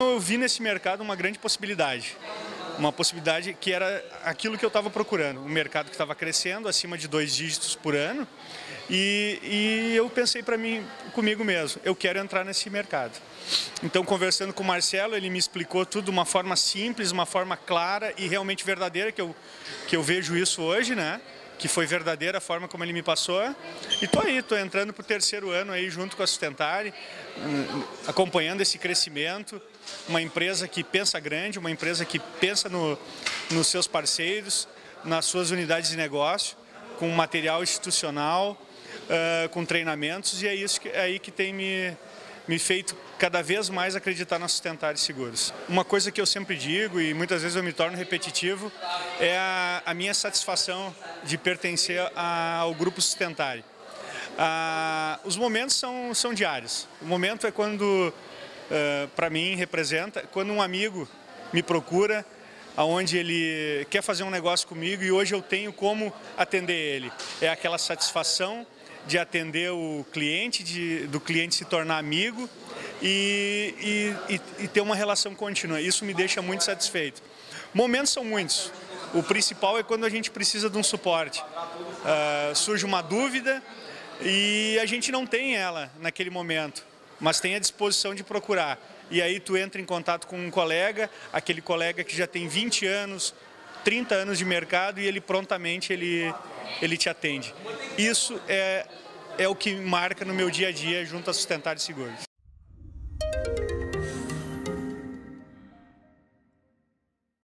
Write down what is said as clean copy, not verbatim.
Eu vi nesse mercado uma grande possibilidade. Uma possibilidade que era aquilo que eu estava procurando. Um mercado que estava crescendo, acima de 2 dígitos por ano. E eu pensei comigo mesmo, eu quero entrar nesse mercado. Então, conversando com o Marcelo, ele me explicou tudo de uma forma simples, uma forma clara e realmente verdadeira, que eu vejo isso hoje, né? Que foi verdadeira a forma como ele me passou. E tô entrando para o 3º ano aí junto com a Sustentare, acompanhando esse crescimento. Uma empresa que pensa grande, uma empresa que pensa nos seus parceiros, nas suas unidades de negócio, com material institucional, com treinamentos, e é isso que tem me feito cada vez mais acreditar na Sustentare Seguros. Uma coisa que eu sempre digo, e muitas vezes eu me torno repetitivo, é a minha satisfação de pertencer ao Grupo Sustentare. Os momentos são diários. O momento é quando, para mim, representa quando um amigo me procura, onde ele quer fazer um negócio comigo e hoje eu tenho como atender ele. É aquela satisfação de atender o cliente, do cliente se tornar amigo e ter uma relação contínua. Isso me deixa muito satisfeito. Momentos são muitos. O principal é quando a gente precisa de um suporte. Surge uma dúvida e a gente não tem ela naquele momento, mas tem a disposição de procurar. E aí tu entra em contato com um colega, aquele colega que já tem 20 anos, 30 anos de mercado e ele prontamente ele te atende. Isso é o que marca no meu dia a dia junto à Sustentare Seguros.